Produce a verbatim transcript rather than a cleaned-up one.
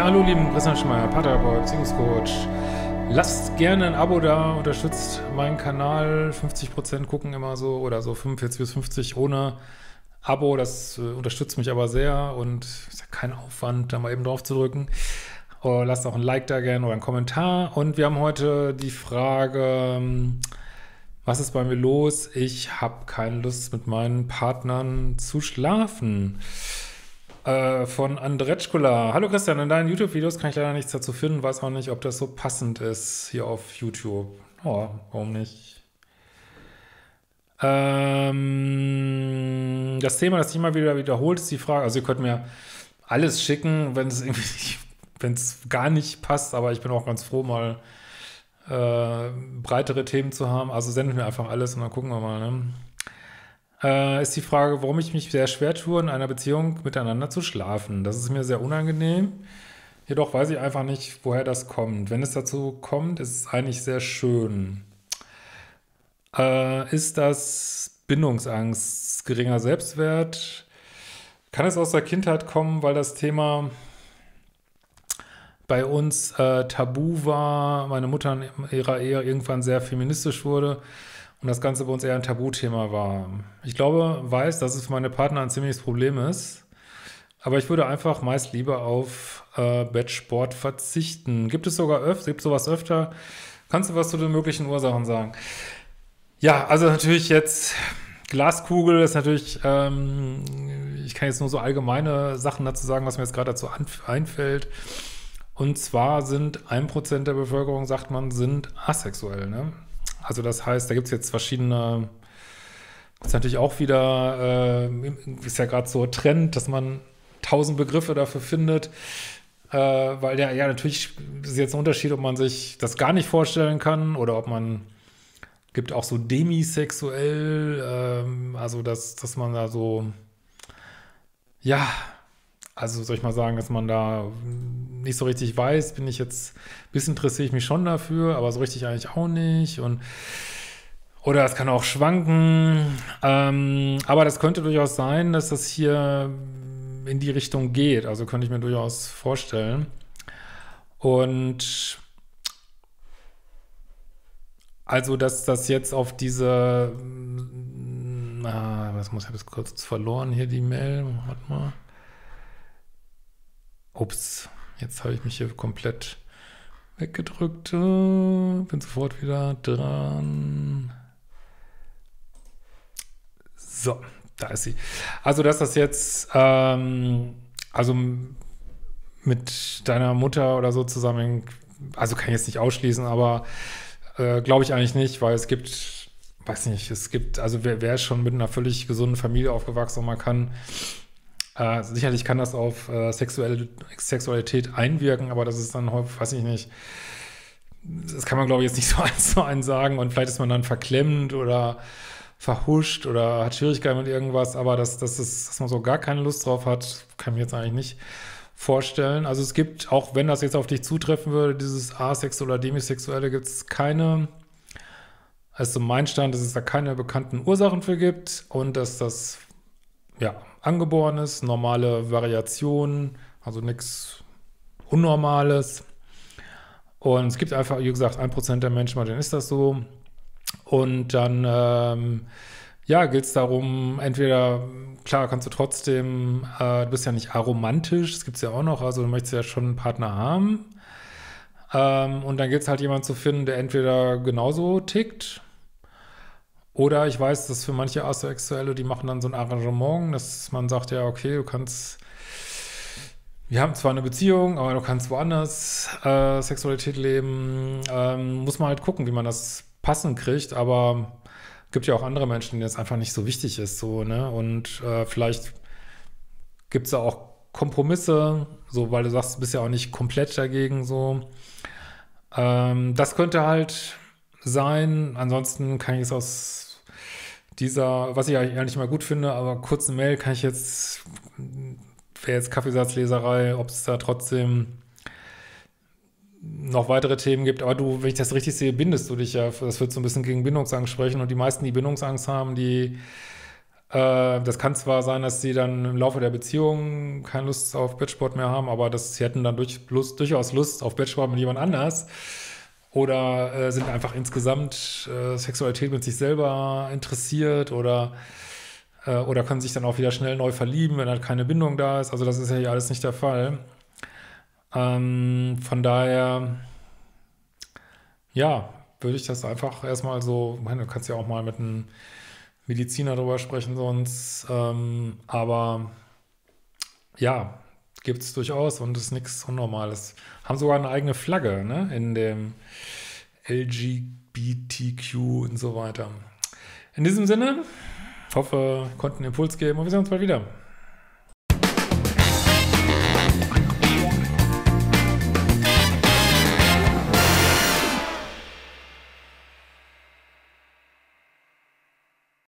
Ja, hallo lieben Christian Schmeier, Paartherapeut, Beziehungscoach. Lasst gerne ein Abo da, unterstützt meinen Kanal. fünfzig Prozent gucken immer so oder so fünfundvierzig bis fünfzig ohne Abo. Das äh, unterstützt mich aber sehr und ist ja kein Aufwand, da mal eben drauf zu drücken. Oh, lasst auch ein Like da gerne oder einen Kommentar. Und wir haben heute die Frage, was ist bei mir los? Ich habe keine Lust, mit meinen Partnern zu schlafen. Äh, von Andretschkula. Hallo Christian, in deinen YouTube-Videos kann ich leider nichts dazu finden, weiß auch nicht, ob das so passend ist hier auf YouTube. Oh, warum nicht? Ähm, das Thema, das sich immer wieder wiederholt, ist die Frage, also ihr könnt mir alles schicken, wenn es irgendwie, wenn es gar nicht passt, aber ich bin auch ganz froh, mal äh, breitere Themen zu haben. Also sendet mir einfach alles und dann gucken wir mal, ne? Äh, ist die Frage, warum ich mich sehr schwer tue, in einer Beziehung miteinander zu schlafen. Das ist mir sehr unangenehm. Jedoch weiß ich einfach nicht, woher das kommt. Wenn es dazu kommt, ist es eigentlich sehr schön. Äh, ist das Bindungsangst, geringer Selbstwert? Kann es aus der Kindheit kommen, weil das Thema bei uns äh, tabu war, meine Mutter in ihrer Ehe irgendwann sehr feministisch wurde und das Ganze bei uns eher ein Tabuthema war. Ich glaube, weiß, dass es für meine Partner ein ziemliches Problem ist, aber ich würde einfach meist lieber auf äh, Bettsport verzichten. Gibt es sogar öfter, gibt es sowas öfter? Kannst du was zu den möglichen Ursachen sagen? Ja, also natürlich jetzt Glaskugel ist natürlich, ähm, ich kann jetzt nur so allgemeine Sachen dazu sagen, was mir jetzt gerade dazu einfällt. Und zwar sind ein Prozent der Bevölkerung, sagt man, sind asexuell, ne? Also das heißt, da gibt es jetzt verschiedene, das ist natürlich auch wieder, äh, ist ja gerade so Trend, dass man tausend Begriffe dafür findet, äh, weil ja, ja, natürlich ist jetzt ein Unterschied, ob man sich das gar nicht vorstellen kann oder ob man, gibt auch so demisexuell, ähm, also dass, dass man da so, ja, also soll ich mal sagen, dass man da nicht so richtig weiß, bin ich jetzt, ein bisschen interessiere ich mich schon dafür, aber so richtig eigentlich auch nicht. Und oder es kann auch schwanken. Ähm, aber das könnte durchaus sein, dass das hier in die Richtung geht. Also könnte ich mir durchaus vorstellen. Und also, dass das jetzt auf diese, na, was muss ich, habe jetzt kurz verloren hier die Mail. Warte mal. Ups, jetzt habe ich mich hier komplett weggedrückt. Bin sofort wieder dran. So, da ist sie. Also, dass das jetzt, ähm, also mit deiner Mutter oder so zusammen, also kann ich jetzt nicht ausschließen, aber äh, glaube ich eigentlich nicht, weil es gibt, weiß nicht, es gibt, also wer, wer ist schon mit einer völlig gesunden Familie aufgewachsen und man kann Äh, sicherlich kann das auf äh, sexuelle, Sexualität einwirken, aber das ist dann häufig, weiß ich nicht, das kann man, glaube ich, jetzt nicht so eins zu eins sagen und vielleicht ist man dann verklemmt oder verhuscht oder hat Schwierigkeiten mit irgendwas, aber dass, dass, es, dass man so gar keine Lust drauf hat, kann ich mir jetzt eigentlich nicht vorstellen. Also es gibt, auch wenn das jetzt auf dich zutreffen würde, dieses Asexuelle oder Demisexuelle, gibt es keine, also mein Stand, dass es da keine bekannten Ursachen für gibt und dass das, ja, Angeborenes, normale Variationen, also nichts Unnormales. Und es gibt einfach, wie gesagt, ein Prozent der Menschen, bei denen ist das so. Und dann, ähm, ja, gilt es darum, entweder, klar, kannst du trotzdem, äh, du bist ja nicht aromantisch, das gibt es ja auch noch, also du möchtest ja schon einen Partner haben. Ähm, und dann gilt es halt, jemanden zu finden, der entweder genauso tickt, oder ich weiß, dass für manche Asexuelle, die machen dann so ein Arrangement, dass man sagt, ja, okay, du kannst, wir haben zwar eine Beziehung, aber du kannst woanders äh, Sexualität leben. Ähm, muss man halt gucken, wie man das passend kriegt, aber es gibt ja auch andere Menschen, denen das einfach nicht so wichtig ist, so, ne? Und äh, vielleicht gibt es da auch Kompromisse, so, weil du sagst, du bist ja auch nicht komplett dagegen, so. Ähm, das könnte halt sein. Ansonsten kann ich es aus dieser, was ich eigentlich mal gut finde, aber kurzen Mail kann ich jetzt, wäre jetzt Kaffeesatzleserei, ob es da trotzdem noch weitere Themen gibt. Aber du, wenn ich das richtig sehe, bindest du dich ja, das wird so ein bisschen gegen Bindungsangst sprechen und die meisten, die Bindungsangst haben, die Äh, das kann zwar sein, dass sie dann im Laufe der Beziehung keine Lust auf Bettsport mehr haben, aber das, sie hätten dann durch, Lust, durchaus Lust auf Bettsport mit jemand anders oder äh, sind einfach insgesamt äh, Sexualität mit sich selber interessiert oder, äh, oder können sich dann auch wieder schnell neu verlieben, wenn halt keine Bindung da ist. Also das ist ja hier alles nicht der Fall. Ähm, von daher, ja, würde ich das einfach erstmal so, ich meine, du kannst ja auch mal mit einem Mediziner drüber sprechen sonst, ähm, aber ja, gibt es durchaus und ist nichts Unnormales. Haben sogar eine eigene Flagge, ne, in dem L G B T Q und so weiter. In diesem Sinne, hoffe, konnten einen Impuls geben und wir sehen uns bald wieder.